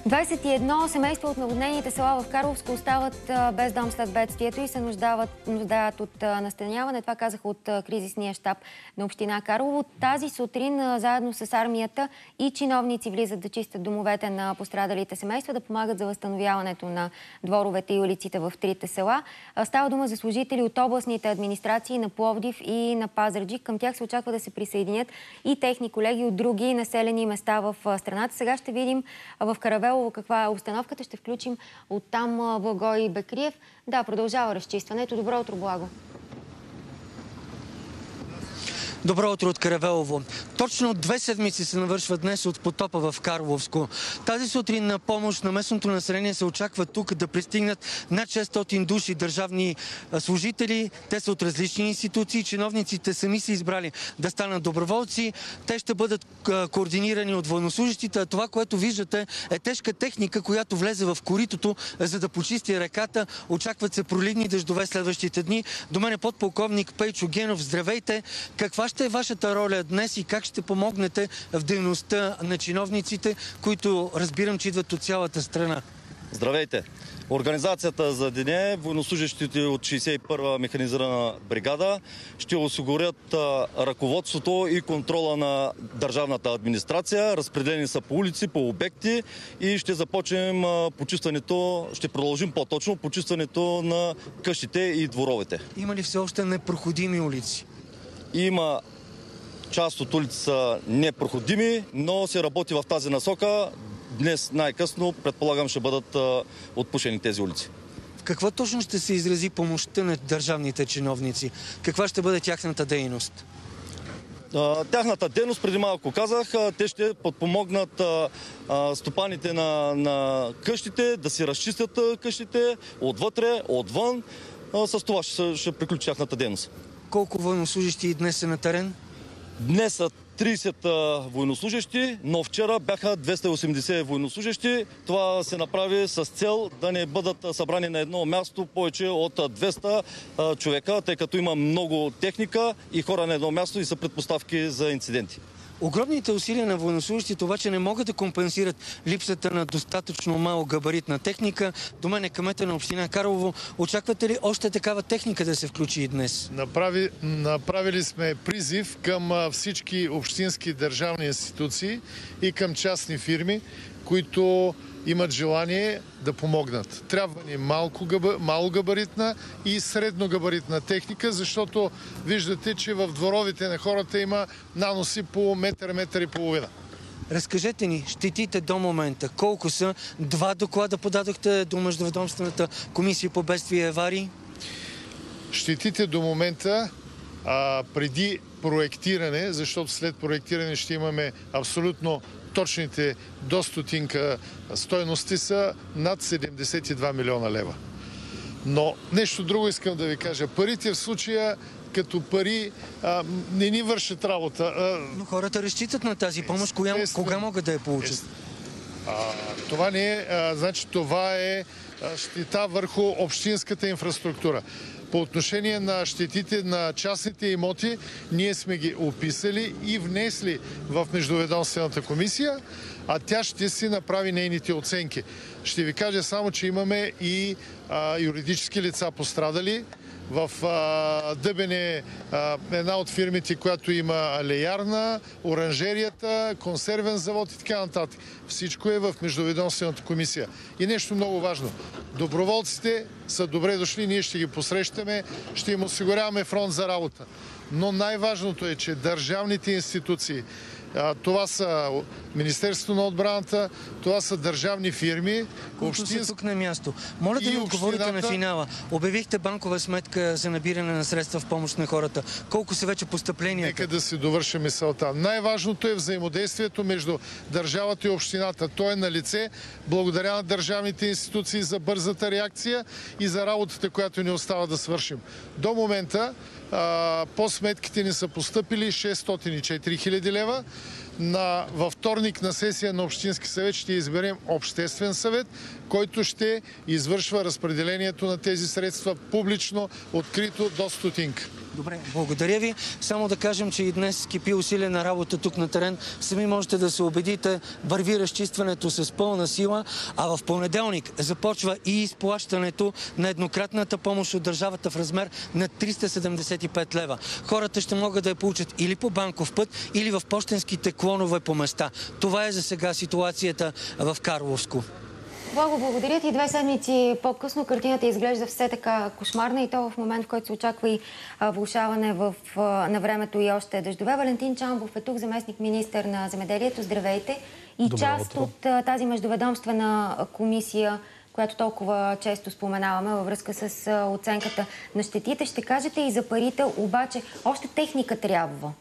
21 семейства от наводнените села в Карловско остават без дом след бедствието и се нуждаят от настаняване. Това казаха от кризисния щаб на община Карлово. Тази сутрин заедно с армията и чиновници влизат да чистят домовете на пострадалите семейства, да помагат за възстановяването на дворовете и улиците в трите села. Става дума за служители от областните администрации на Пловдив и на Пазарджик. Към тях се очаква да се присъединят и техни колеги от други населени места в страната. Сега ще видим в Каравелово каква е обстановката. Ще включим оттам Благой Бекриев. Да, продължава разчистването. Добро утро, Благо. Добро утро от Каравелово. Точно 2 седмици се навършват днес от потопа в Карловско. Тази сутрин на помощ на местното население се очаква тук да пристигнат над 600 души държавни служители. Те са от различни институции. Чиновниците сами са избрали да станат доброволци. Те ще бъдат координирани от военнослужащите. А това, което виждате, е тежка техника, която влезе в коритото, за да почисти реката. Очакват се проливни дъждове следващите дни. До мен е подполковник Пейчо Генов. Здравейте! Каква ще е вашата роля днес и как ще помогнете в дейността на чиновниците, които разбирам, че идват от цялата страна? Здравейте! Организацията за деня е военнослужащите от 61-а механизирана бригада ще осигурят ръководството и контрола на държавната администрация. Разпределени са по улици, по обекти и ще започнем почистването, ще продължим по-точно почистването на къщите и дворовете. Има ли все още непроходими улици? Има част от улици са непроходими, но се работи в тази насока. Днес най-късно, предполагам, ще бъдат отпушени тези улици. В какво точно ще се изрази помощта на държавните чиновници? Каква ще бъде тяхната дейност? Тяхната дейност, преди малко казах, те ще подпомогнат стопаните на къщите, да си разчистят къщите отвътре, отвън. С това ще приключи тяхната дейност. Колко военнослужащи днес са на терен? Днес са 30 военнослужащи, но вчера бяха 280 военнослужащи. Това се направи с цел да не бъдат събрани на едно място повече от 200 човека, тъй като има много техника и хора на едно място и са предпоставки за инциденти. Огромните усилия на военнослужащите обаче не могат да компенсират липсата на достатъчно малко габаритна техника. До мен е кмета на община Карлово. Очаквате ли още такава техника да се включи и днес? Направили сме призив към всички общински държавни институции и към частни фирми, които имат желание да помогнат. Трябва ни малогабаритна и средногабаритна техника, защото виждате, че в дворовите на хората има наноси по метър и половина. Разкажете ни, щетите до момента колко са? 2 доклада подадохте до Междуведомствената комисия по бедствия и аварии. Щетите до момента преди проектиране, защото след проектиране ще имаме абсолютно точните до стотинка стойности, са над 72 милиона лева. Но нещо друго искам да ви кажа. Парите в случая като пари не ни вършат работа. Но хората разчитат на тази помощ. Кога могат да я получат? Това не е. Значи това е щета върху общинската инфраструктура. По отношение на щетите на частните имоти, ние сме ги описали и внесли в Междуведомствената комисия, а тя ще си направи нейните оценки. Ще ви кажа само, че имаме и юридически лица пострадали. В Дъбене една от фирмите, която има алеярна, оранжерията, консервен завод и така нататък. Всичко е в Междуведомствената комисия. И нещо много важно. Доброволците са добре дошли, ние ще ги посрещаме, ще им осигуряваме фронт за работа. Но най-важното е, че държавните институции, това са Министерството на отбраната, това са държавни фирми. Които са тук на място. Моля да ми отговорите на финала. Обявихте банкова сметка за набиране на средства в помощ на хората. Колко са вече постъпленията? Нека да си довършим мисълта. Най-важното е взаимодействието между държавата и общината. То е на лице. Благодаря на държавните институции за бързата реакция и за работата, която ни остава да свършим. До момента по сметките ни са постъпили 604 хиляди лева. Във вторник на сесия на Общински съвет ще изберем Обществен съвет, който ще извършва разпределението на тези средства публично, открито до стотинка. Добре, благодаря ви. Само да кажем, че и днес кипи усилена работа тук на терен. Сами можете да се убедите, върви разчистването с пълна сила, а в понеделник започва и изплащането на еднократната помощ от държавата в размер на 375 лева. Хората ще могат да я получат или по банков път, или в пощенските клонове по места. Това е за сега ситуацията в Карловско. Благо, благодаря ти. 2 седмици по-късно картината изглежда все така кошмарна и то в момент, в който се очаква и влошаване на времето и още дъждове. Валентин Чамбов е тук, заместник-министър на земеделието. Здравейте. И част от тази междуведомствена комисия, която толкова често споменаваме във връзка с оценката на щетите. Ще кажете и за парите, обаче още техника трябва.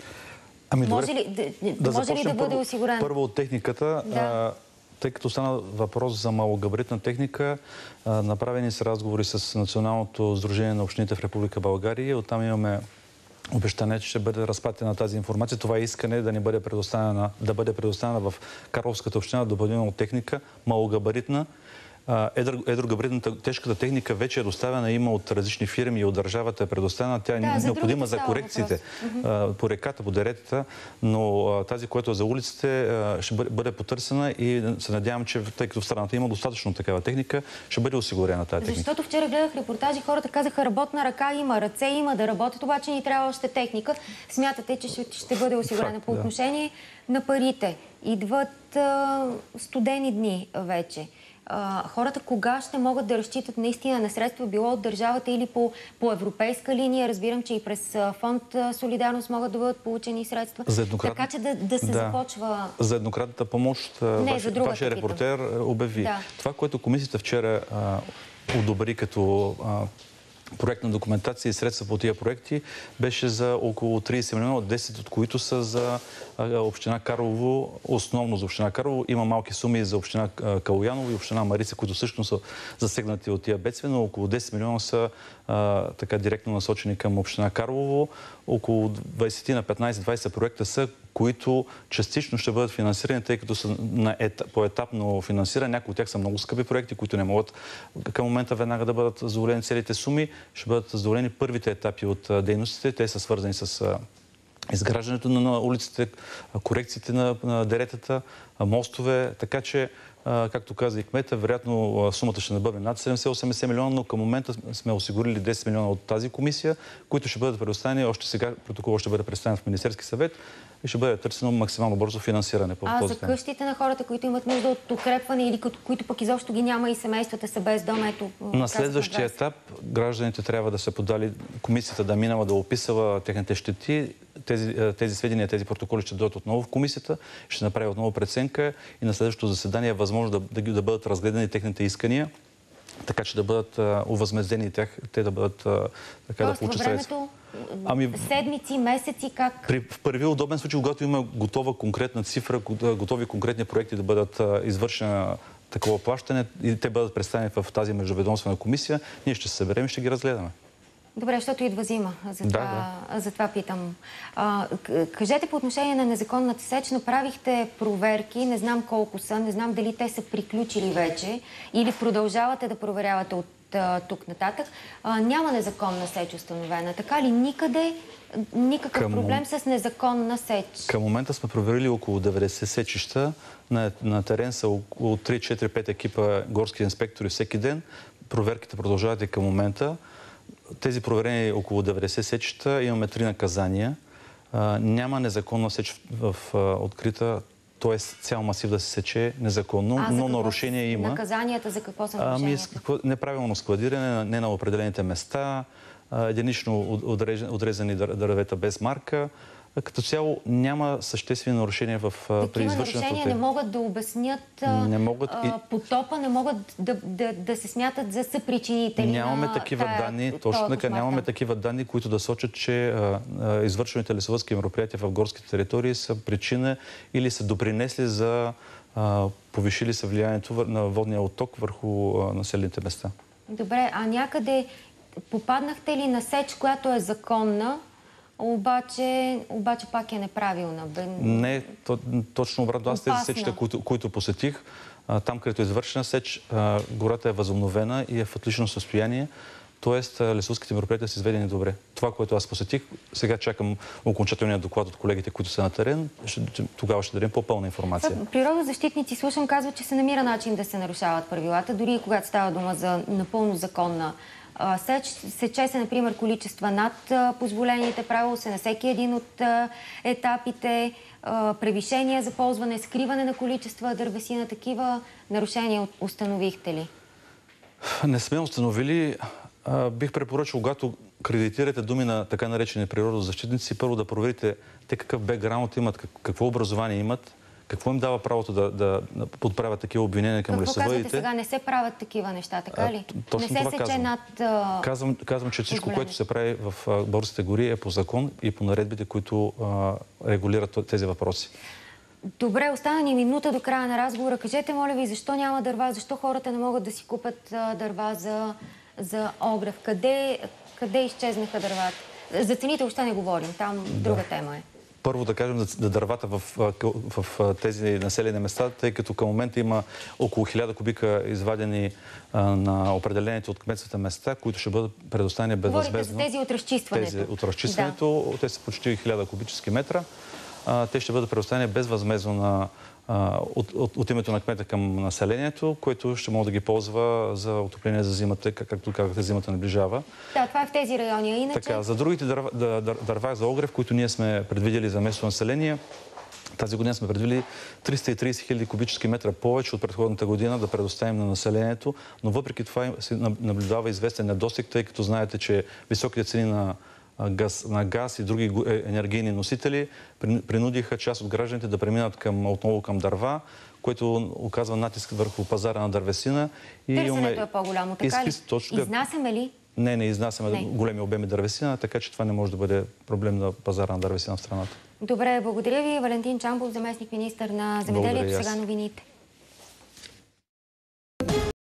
Може ли да бъде осигурена? Първо от техниката. Да. Тъй като стана въпрос за малогабаритна техника, направени са разговори с Националното сдружение на общините в Република България. Оттам имаме обещание, че ще бъде разпратена тази информация. Това е искане да бъде предоставена в Карловската община допълнителна техника, малогабаритна. Едрогабаритната тежката техника вече е доставена, има от различни фирми и от държавата е предоставена. Тя е необходима за корекциите по реката, по деретата, но тази, която е за улиците, ще бъде потърсена и се надявам, че тъй като в страната има достатъчно такава техника, ще бъде осигурена тази техника. Защото вчера гледах репортажи, хората казаха, работна ръка има, ръце има да работят, обаче ни трябва още техника. Смятате, че ще бъде осигурена. По отношение на парите. Идват студени дни вече. Хората кога ще могат да разчитат наистина на средства, било от държавата или по европейска линия? Разбирам, че и през фонд Солидарност могат да бъдат получени средства. Така че да се започва... За еднократната помощ вашия репортер обяви. Да. Това, което комисията вчера одобри като проектна документация и средства по тия проекти, беше за около 30 милиона, 10 от които са за община Карлово, основно за община Карлово. Има малки суми за община Калояново и община Марица, които също са засегнати от тия бедствия, но около 10 милиона са така директно насочени към община Карлово. Около 20 на 15-20 проекта са, които частично ще бъдат финансирани, тъй като са поетапно финансирани. Някои от тях са много скъпи проекти, които не могат към момента веднага да бъдат задоволени целите суми. Ще бъдат задоволени първите етапи от дейностите. Те са свързани с изграждането на улиците, корекциите на деретата, мостове. Така че, както каза и кмета, вероятно сумата ще бъде над 70-80 милиона, но към момента сме осигурили 10 милиона от тази комисия, които ще бъдат предоставени. Още сега протоколът ще бъде представен в Министерски съвет и ще бъде търсено максимално бързо финансиране по този за къщите на хората, които имат нужда от укрепване или които пък изобщо ги няма и семействата са без дом, на следващия етап гражданите трябва да са подали, комисията да минала да описала техните щети. Тези сведения, тези протоколи ще дойдат отново в комисията, ще направи отново преценка и на следващото заседание е възможно да бъдат разгледани техните искания, така че да бъдат овъзмездени те да бъдат да получат средства. Седмици, месеци, как? В първи удобен случай, когато има готова конкретна цифра, готови конкретни проекти да бъдат извършени такова плащане и те бъдат представени в тази междуведомствена комисия, ние ще се съберем и ще ги разгледаме. Добре, защото идва зима. Затова питам. Кажете по отношение на незаконната сеч, направихте проверки, не знам колко са, не знам дали те са приключили вече или продължавате да проверявате от тук нататък. Няма незаконна сеч установена. Така ли? Никакъв проблем с незаконна сеч? Към момента сме проверили около 90 сечища. На терен са около 3-4-5 екипа горски инспектори всеки ден. Проверките продължават и към момента. Тези проверени около 90 сечища, имаме 3 наказания. Няма незаконна сеч в открита, т.е. цял масив да се сече незаконно, но нарушение има. Наказанията за какво са нарушенията? Неправилно складиране, не на определените места, единично отрезани дървета без марка. Като цяло няма съществени нарушения при извършването. Такива нарушения не могат да обяснят потопа, не могат да се смятат за съпричинители. Нямаме такива данни, точно така, нямаме такива данни, които да сочат, че извършваните лесовъдски мероприятия в горските територии са причина или са допринесли за повишили се влиянието на водния отток върху населените места. Добре, а някъде попаднахте ли на сеч, която е законна, обаче пак е неправилна? Не, точно обратно. Аз тези сечите, които посетих, там, където е извършена сеч, гората е възобновена и е в отлично състояние. Тоест, лесовските мероприятия са изведени добре. Това, което аз посетих, сега чакам окончателния доклад от колегите, които са на терен. Тогава ще дадем по-пълна информация. Природозащитници, слушам, казват, че се намира начин да се нарушават правилата, дори и когато става дума за напълно законна сече се, например, количества над позволените правила се на всеки един от етапите, превишения за ползване, скриване на количества дървесина. Такива нарушения установихте ли? Не сме установили. Бих препоръчал, когато кредитирате думи на така наречени природозащитници, първо да проверите те какъв бекграунд имат, какво образование имат, какво им дава правото да подправят такива обвинения към лесовъдите. Какво казвате сега? Не се правят такива неща, така ли? Точно не се това сече над... Казвам, че всичко, което се прави в българските гори е по закон и по наредбите, които регулират тези въпроси. Добре, остана ни минута до края на разговора. Кажете, моля ви, защо няма дърва? Защо хората не могат да си купят дърва за огрев? Къде изчезнаха дървата? За цените още не говорим. Там друга тема е. Първо да кажем за дървата в тези населени места, тъй като към момента има около 1000 кубика извадени на определените от кметствата места, които ще бъдат предоставени безвъзмездно. Говорите за тези от разчистването. Тези от разчистването, те са почти 1000 кубически метра. Те ще бъдат предоставени безвъзмездно от името на кмета към населението, което ще може да ги ползва за отопление за зимата, както казахте, зимата наближава. Да, това е в тези райони. Иначе... Така, за другите дърва за огрев, които ние сме предвидели за местно население, тази година сме предвидели 330 000 кубически метра повече от предходната година да предоставим на населението, но въпреки това се наблюдава известен недостиг, тъй като знаете, че високите цени на газ и други енергийни носители принудиха част от гражданите да преминат отново към дърва, което оказва натиск върху пазара на дървесина. Търсенето е по-голямо, така ли? Изнасяме ли? Не изнасяме големи обеми дървесина, така че това не може да бъде проблем на пазара на дървесина в страната. Добре, благодаря ви. Валентин Чамбов, заместник-министър на земеделието. Сега новините.